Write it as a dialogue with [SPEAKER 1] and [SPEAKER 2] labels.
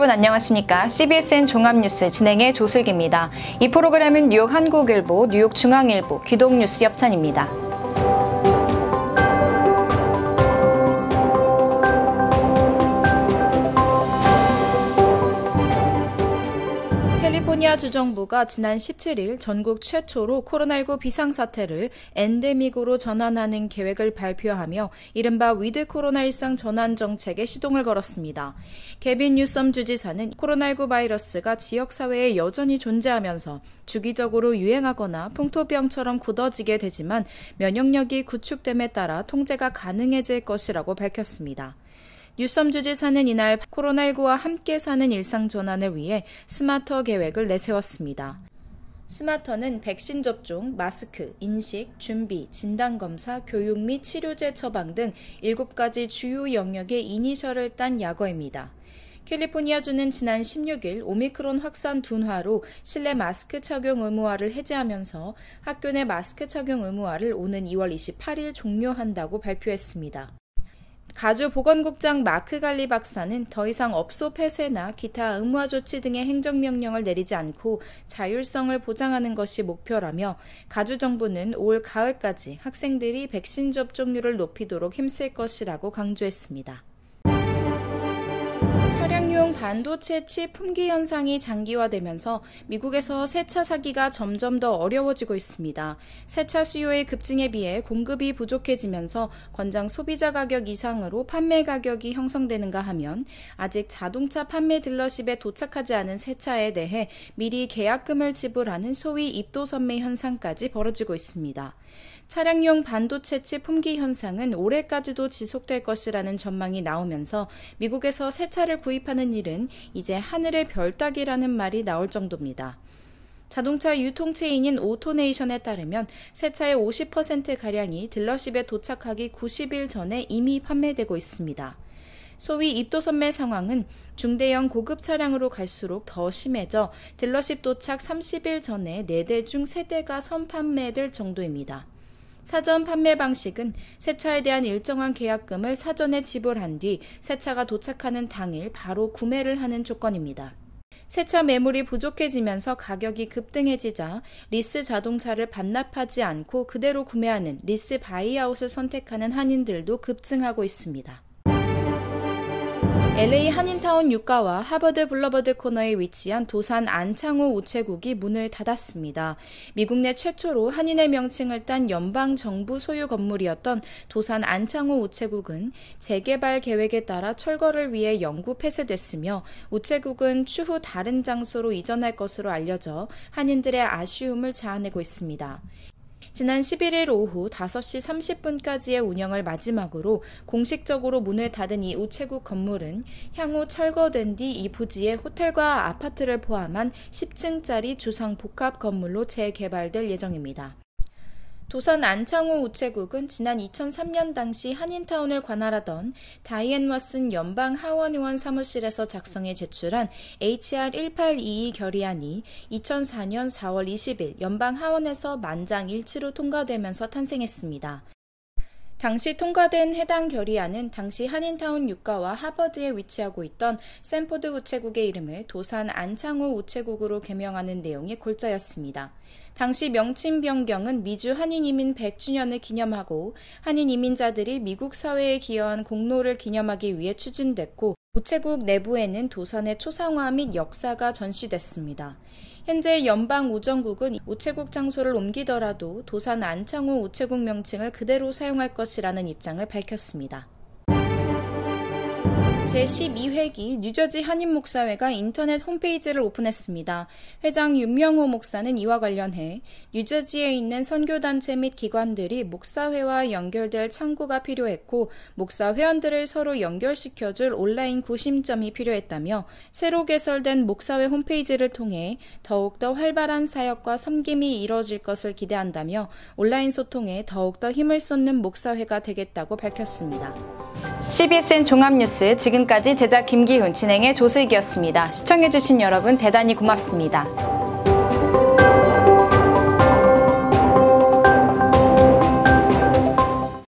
[SPEAKER 1] 여러분 안녕하십니까? CBSN 종합뉴스 진행의 조슬기입니다. 이 프로그램은 뉴욕 한국일보, 뉴욕 중앙일보, 귀동뉴스 협찬입니다. 캘리포니아 주정부가 지난 17일 전국 최초로 코로나19 비상사태를 엔데믹으로 전환하는 계획을 발표하며 이른바 위드 코로나 일상 전환 정책에 시동을 걸었습니다. 개빈 뉴섬 주지사는 코로나19 바이러스가 지역사회에 여전히 존재하면서 주기적으로 유행하거나 풍토병처럼 굳어지게 되지만 면역력이 구축됨에 따라 통제가 가능해질 것이라고 밝혔습니다. 뉴섬 주지사는 이날 코로나19와 함께 사는 일상 전환을 위해 스마터 계획을 내세웠습니다. 스마터는 백신 접종, 마스크, 인식, 준비, 진단검사, 교육 및 치료제 처방 등 7가지 주요 영역의 이니셜을 딴 약어입니다. 캘리포니아주는 지난 16일 오미크론 확산 둔화로 실내 마스크 착용 의무화를 해제하면서 학교 내 마스크 착용 의무화를 오는 2월 28일 종료한다고 발표했습니다. 가주 보건국장 마크 갈리 박사는 더 이상 업소 폐쇄나 기타 의무화 조치 등의 행정명령을 내리지 않고 자율성을 보장하는 것이 목표라며 가주 정부는 올 가을까지 학생들이 백신 접종률을 높이도록 힘쓸 것이라고 강조했습니다. 차량용 반도체 칩 품귀 현상이 장기화되면서 미국에서 새차 사기가 점점 더 어려워지고 있습니다. 새차 수요의 급증에 비해 공급이 부족해지면서 권장 소비자 가격 이상으로 판매 가격이 형성되는가 하면 아직 자동차 판매 딜러십에 도착하지 않은 새차에 대해 미리 계약금을 지불하는 소위 입도선매 현상까지 벌어지고 있습니다. 차량용 반도체 칩 품귀 현상은 올해까지도 지속될 것이라는 전망이 나오면서 미국에서 새 차를 구입하는 일은 이제 하늘의 별 따기라는 말이 나올 정도입니다. 자동차 유통체인인 오토네이션에 따르면 새 차의 50%가량이 딜러십에 도착하기 90일 전에 이미 판매되고 있습니다. 소위 입도선매 상황은 중대형 고급 차량으로 갈수록 더 심해져 딜러십 도착 30일 전에 4대 중 3대가 선판매될 정도입니다. 사전 판매 방식은 새 차에 대한 일정한 계약금을 사전에 지불한 뒤 새 차가 도착하는 당일 바로 구매를 하는 조건입니다. 새 차 매물이 부족해지면서 가격이 급등해지자 리스 자동차를 반납하지 않고 그대로 구매하는 리스 바이아웃을 선택하는 한인들도 급증하고 있습니다. LA 한인타운 유가와 하버드 블러버드 코너에 위치한 도산 안창호 우체국이 문을 닫았습니다. 미국 내 최초로 한인의 명칭을 딴 연방정부 소유 건물이었던 도산 안창호 우체국은 재개발 계획에 따라 철거를 위해 영구 폐쇄됐으며 우체국은 추후 다른 장소로 이전할 것으로 알려져 한인들의 아쉬움을 자아내고 있습니다. 지난 11일 오후 5시 30분까지의 운영을 마지막으로 공식적으로 문을 닫은 이 우체국 건물은 향후 철거된 뒤 이 부지에 호텔과 아파트를 포함한 10층짜리 주상 복합 건물로 재개발될 예정입니다. 도산 안창호 우체국은 지난 2003년 당시 한인타운을 관할하던 다이앤 왓슨 연방 하원의원 사무실에서 작성해 제출한 HR 1822 결의안이 2004년 4월 20일 연방 하원에서 만장일치로 통과되면서 탄생했습니다. 당시 통과된 해당 결의안은 당시 한인타운 유가와 하버드에 위치하고 있던 샌포드 우체국의 이름을 도산 안창호 우체국으로 개명하는 내용의 골자였습니다. 당시 명칭 변경은 미주 한인이민 100주년을 기념하고 한인 이민자들이 미국 사회에 기여한 공로를 기념하기 위해 추진됐고 우체국 내부에는 도산의 초상화 및 역사가 전시됐습니다. 현재 연방우정국은 우체국 장소를 옮기더라도 도산 안창호 우체국 명칭을 그대로 사용할 것이라는 입장을 밝혔습니다. 제12회기 뉴저지 한인목사회가 인터넷 홈페이지를 오픈했습니다. 회장 윤명호 목사는 이와 관련해 뉴저지에 있는 선교단체 및 기관들이 목사회와 연결될 창구가 필요했고 목사 회원들을 서로 연결시켜줄 온라인 구심점이 필요했다며 새로 개설된 목사회 홈페이지를 통해 더욱더 활발한 사역과 섬김이 이뤄질 것을 기대한다며 온라인 소통에 더욱더 힘을 쏟는 목사회가 되겠다고 밝혔습니다. CBSN 종합뉴스 지금까지 제작 김기훈, 진행의 조슬기였습니다. 시청해주신 여러분 대단히 고맙습니다.